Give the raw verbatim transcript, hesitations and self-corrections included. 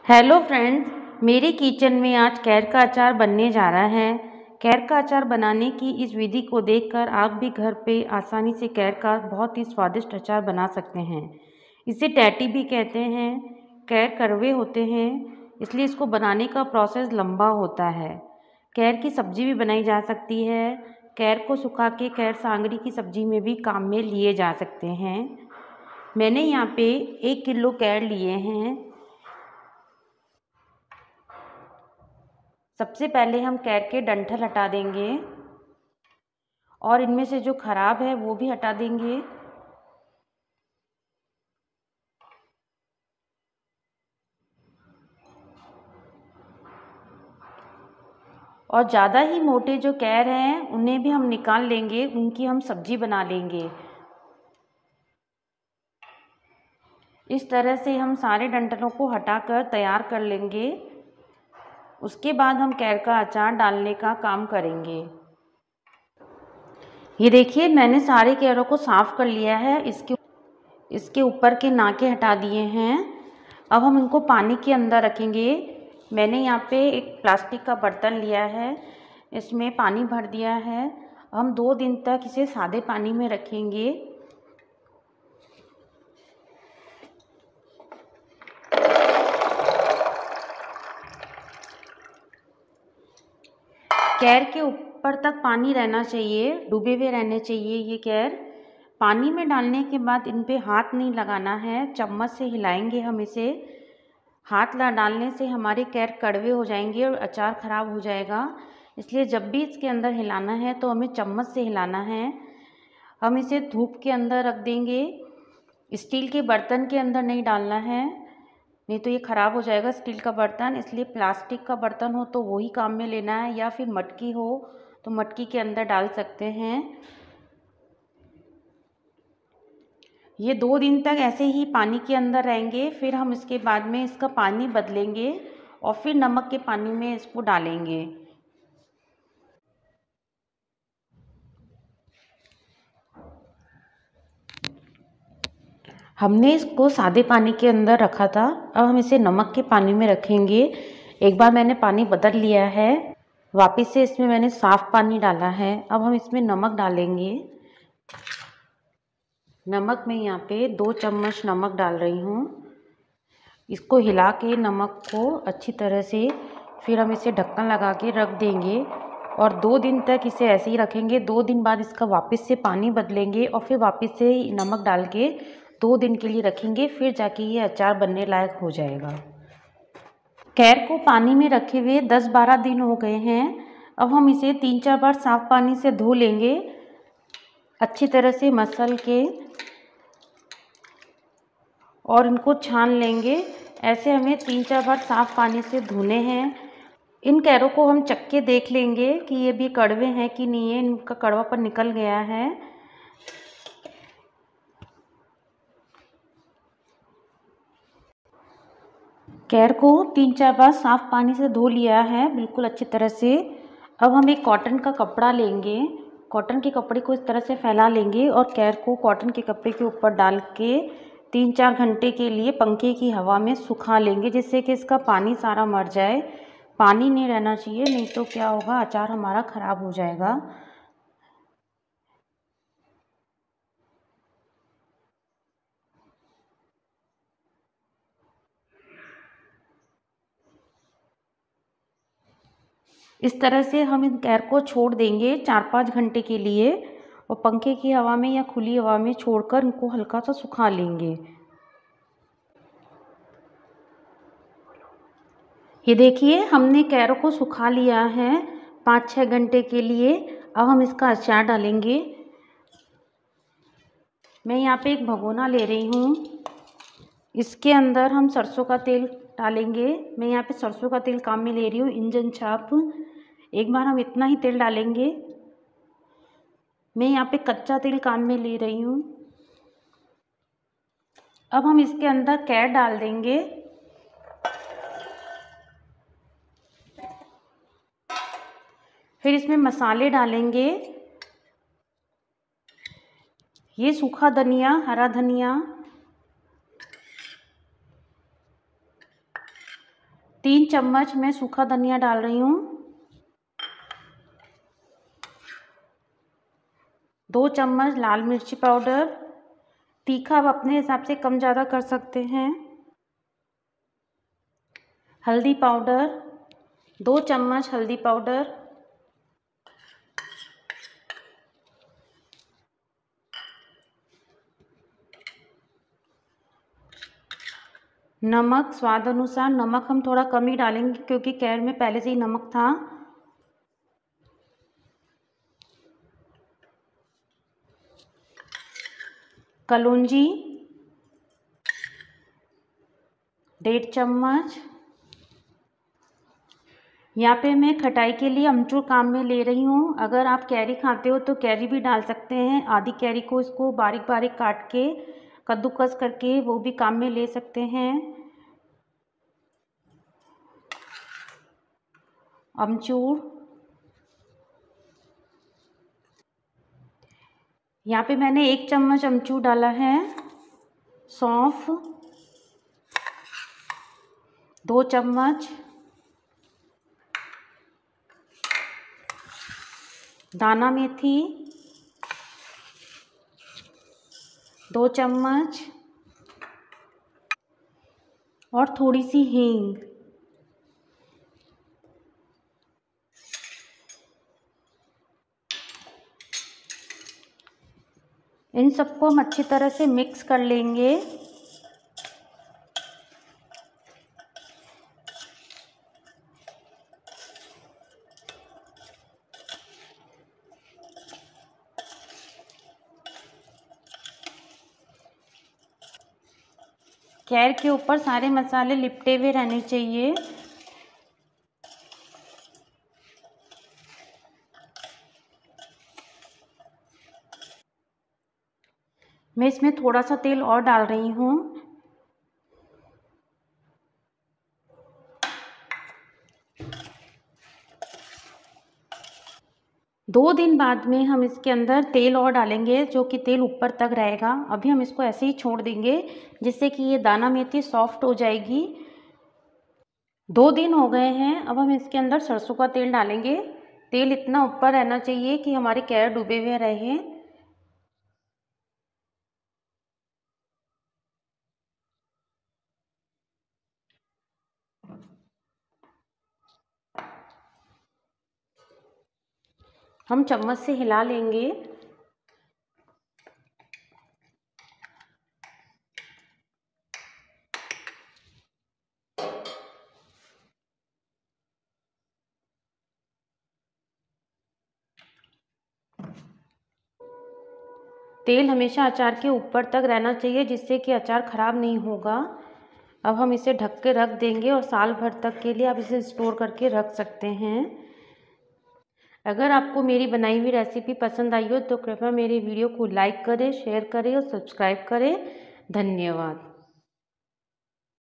Hello friends, मेरे kitchen में आज कैर का अचार बनने जा रहा है। कैर का अचार बनाने की इस विधि को देखकर आप भी घर पे आसानी से कैर का बहुत ही स्वादिष्ट अचार बना सकते हैं। इसे टैटी भी कहते हैं। कैर कड़वे होते हैं, इसलिए इसको बनाने का प्रोसेस लंबा होता है। कैर की सब्जी भी बनाई जा सकती है। कैर को सुखा के कैर सांगरी की सब्जी में भी काम में लिए जा सकते हैं। मैंने यहाँ पे एक किलो कैर लिए हैं। सबसे पहले हम कैर के डंठल हटा देंगे और इनमें से जो खराब है वो भी हटा देंगे। और ज़्यादा ही मोटे जो कैर हैं उन्हें भी हम निकाल लेंगे, उनकी हम सब्जी बना लेंगे। इस तरह से हम सारे डंठलों को हटाकर तैयार कर लेंगे। उसके बाद हम कैर का अचार डालने का काम करेंगे। ये देखिए, मैंने सारे कैरों को साफ़ कर लिया है। इसके इसके ऊपर के नाके हटा दिए हैं। अब हम इनको पानी के अंदर रखेंगे। मैंने यहाँ पे एक प्लास्टिक का बर्तन लिया है, इसमें पानी भर दिया है। हम दो दिन तक इसे सादे पानी में रखेंगे। कैर के ऊपर तक पानी रहना चाहिए, डूबे हुए रहने चाहिए ये कैर। पानी में डालने के बाद इन पे हाथ नहीं लगाना है, चम्मच से हिलाएंगे हम इसे। हाथ ला डालने से हमारे कैर कड़वे हो जाएंगे और अचार ख़राब हो जाएगा। इसलिए जब भी इसके अंदर हिलाना है तो हमें चम्मच से हिलाना है। हम इसे धूप के अंदर रख देंगे। स्टील के बर्तन के अंदर नहीं डालना है, नहीं तो ये ख़राब हो जाएगा स्टील का बर्तन। इसलिए प्लास्टिक का बर्तन हो तो वही काम में लेना है, या फिर मटकी हो तो मटकी के अंदर डाल सकते हैं। ये दो दिन तक ऐसे ही पानी के अंदर रहेंगे। फिर हम इसके बाद में इसका पानी बदलेंगे और फिर नमक के पानी में इसको डालेंगे। हमने इसको सादे पानी के अंदर रखा था, अब हम इसे नमक के पानी में रखेंगे। एक बार मैंने पानी बदल लिया है, वापस से इसमें मैंने साफ़ पानी डाला है। अब हम इसमें नमक डालेंगे। नमक मैं यहाँ पे दो चम्मच नमक डाल रही हूँ। इसको हिला के नमक को अच्छी तरह से, फिर हम इसे ढक्कन लगा के रख देंगे और दो दिन तक इसे ऐसे ही रखेंगे। दो दिन बाद इसका वापस से पानी बदलेंगे और फिर वापस से नमक डाल के दो दिन के लिए रखेंगे। फिर जाके ये अचार बनने लायक हो जाएगा। कैर को पानी में रखे हुए दस बारह दिन हो गए हैं। अब हम इसे तीन चार बार साफ़ पानी से धो लेंगे, अच्छी तरह से मसल के, और इनको छान लेंगे। ऐसे हमें तीन चार बार साफ़ पानी से धोने हैं। इन कैरों को हम चख के देख लेंगे कि ये भी कड़वे हैं कि नहीं है, इनका कड़वापन निकल गया है। कैर को तीन चार बार साफ़ पानी से धो लिया है बिल्कुल अच्छी तरह से। अब हम एक कॉटन का कपड़ा लेंगे, कॉटन के कपड़े को इस तरह से फैला लेंगे और कैर को कॉटन के कपड़े के ऊपर डाल के तीन चार घंटे के लिए पंखे की हवा में सुखा लेंगे, जिससे कि इसका पानी सारा मर जाए। पानी नहीं रहना चाहिए, नहीं तो क्या होगा, अचार हमारा ख़राब हो जाएगा। इस तरह से हम इन कैर को छोड़ देंगे चार पाँच घंटे के लिए और पंखे की हवा में या खुली हवा में छोड़कर इनको हल्का सा सुखा लेंगे। ये देखिए, हमने कैरों को सुखा लिया है पाँच छः घंटे के लिए। अब हम इसका अचार डालेंगे। मैं यहाँ पे एक भगोना ले रही हूँ, इसके अंदर हम सरसों का तेल डालेंगे। मैं यहाँ पे सरसों का तेल काम में ले रही हूँ, इंजन छाप। एक बार हम इतना ही तेल डालेंगे। मैं यहाँ पे कच्चा तेल काम में ले रही हूँ। अब हम इसके अंदर कैर डाल देंगे। फिर इसमें मसाले डालेंगे। ये सूखा धनिया, हरा धनिया, तीन चम्मच मैं सूखा धनिया डाल रही हूँ। दो चम्मच लाल मिर्ची पाउडर, तीखा आप अपने हिसाब से कम ज़्यादा कर सकते हैं। हल्दी पाउडर, दो चम्मच हल्दी पाउडर। नमक स्वाद अनुसार, नमक हम थोड़ा कम ही डालेंगे क्योंकि कैर में पहले से ही नमक था। कलौंजी डेढ़ चम्मच। यहाँ पे मैं खटाई के लिए अमचूर काम में ले रही हूँ। अगर आप कैरी खाते हो तो कैरी भी डाल सकते हैं। आधी कैरी को इसको बारीक बारीक काट के कद्दूकस करके वो भी काम में ले सकते हैं। अमचूर, यहाँ पे मैंने एक चम्मच अमचूर डाला है। सौंफ दो चम्मच, दाना मेथी दो चम्मच और थोड़ी सी हींग। इन सबको हम अच्छी तरह से मिक्स कर लेंगे। कैर के ऊपर सारे मसाले लिपटे हुए रहने चाहिए। मैं इसमें थोड़ा सा तेल और डाल रही हूँ। दो दिन बाद में हम इसके अंदर तेल और डालेंगे जो कि तेल ऊपर तक रहेगा। अभी हम इसको ऐसे ही छोड़ देंगे जिससे कि ये दाना मेथी सॉफ्ट हो जाएगी। दो दिन हो गए हैं, अब हम इसके अंदर सरसों का तेल डालेंगे। तेल इतना ऊपर रहना चाहिए कि हमारे कैर डूबे हुए रहें। हम चम्मच से हिला लेंगे। तेल हमेशा अचार के ऊपर तक रहना चाहिए जिससे कि अचार ख़राब नहीं होगा। अब हम इसे ढक के रख देंगे और साल भर तक के लिए आप इसे स्टोर करके रख सकते हैं। अगर आपको मेरी बनाई हुई रेसिपी पसंद आई हो तो कृपया मेरे वीडियो को लाइक करें, शेयर करें और सब्सक्राइब करें। धन्यवाद।